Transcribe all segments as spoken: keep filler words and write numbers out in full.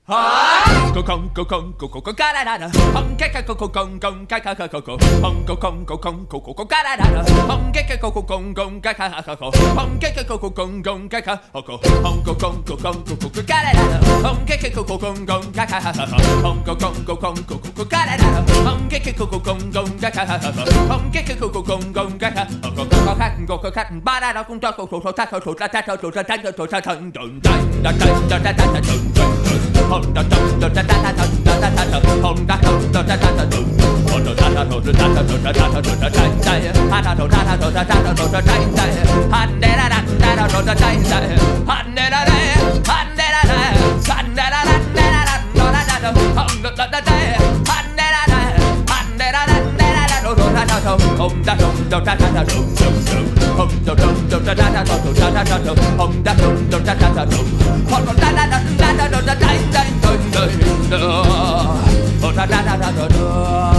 Go kong go kong go go go ga da da da. Hong ke go go gong gong ga ga ga go go. Hong go kong go kong go go go ga da da da. Hong ke go go gong gong ga ga ga go. Hong ke go go gong gong ga ga go. Hong go kong go kong go go go ga da da da. Hong ke go go gong gong ga ga ga go. Hong go kong go kong go go go ga da da da. Hong ke go go gong gong ga ga ga go. Hong ke go go gong gong ga ga go. Go go cat go go cat ba da da kong go go go ta go ta ta go ta ta go ta ta dun dun da da da da da da dun dun. Hong da da da da da da da da da. Hong da da da da da da dun. Hong da da da da da da da da da da da. Ha da da da da da da da da da. Ha da da da da da da da da. Ha da da da ha da da da ha da da da da da da da. Hong da da da ha da da da ha da da da da da da da. Hong da da da da da da dun dun dun. Hong da da da da da da da da da da. Hong da da da da da da dun. Hong da da da da da da da da. Oh da da da da da da.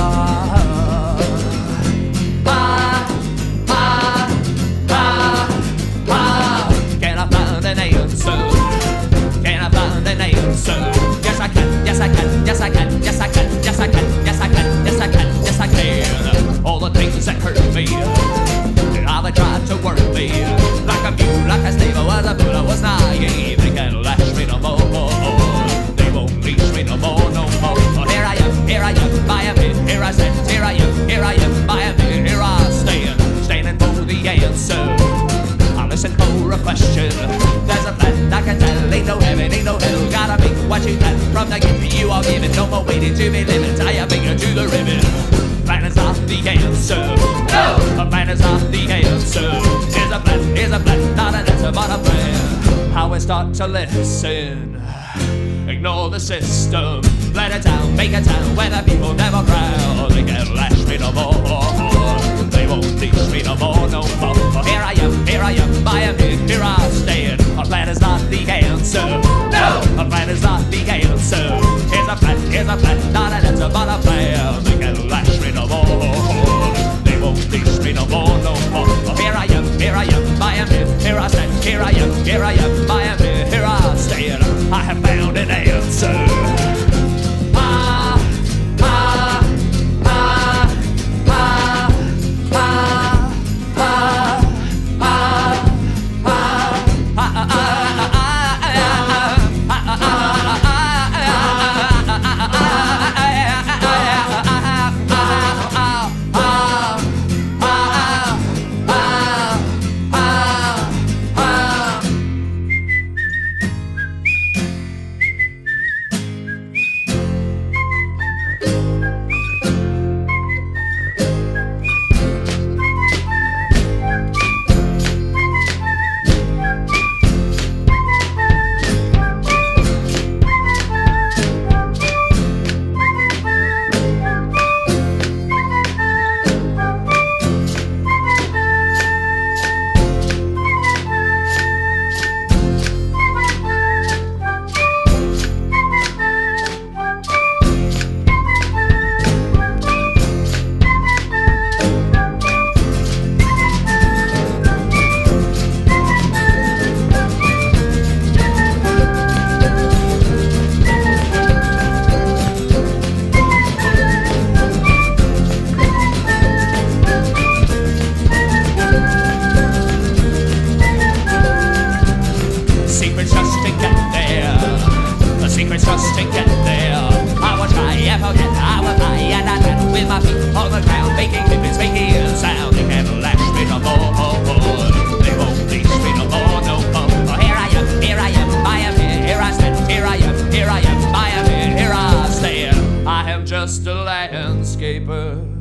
Ah ah ah ah. Can I find an answer? Can I find an answer? Yes I can. Yes I can. Yes I can. Yes I can. Yes I can. Yes I can. Yes I can. Yes I can. All the things that hurt me, how they tried to work me, like a mule, like a slave. I was a fool. I was naive. They can't lash me no more. No more, no more. Oh, here I am, here I am, I am here, here I stand, here I am, here I am, I am here, here I stand, standing for the answer. I listen for a question. There's a plan I can tell, ain't no heaven, ain't no hell. Gotta make what you can from the gift you are given. No more waiting to be living, tie a finger to the ribbon. Plan is not the answer. No, a plan is not the answer. Here's a plan, here's a plan, not an answer, but a plan. How we start to listen. Ignore the system, let it down, make a town where the people never cry. They can't lash me no more, they won't teach me no more, no more. Oh, here I am, here I am, I am here, here I stand. A plan is not the answer, no, a plan is not the answer. Here's a plan, here's a plan, not an answer but a plan. They can't lash me no more, they won't teach me no more, no more. Oh, here I am, here I am, I am here, here I stand. Here I am, here I am, I am here, here I stand. I have found an answer. Ah, ah, ah, ah, ah, ah, ah, just a landscaper.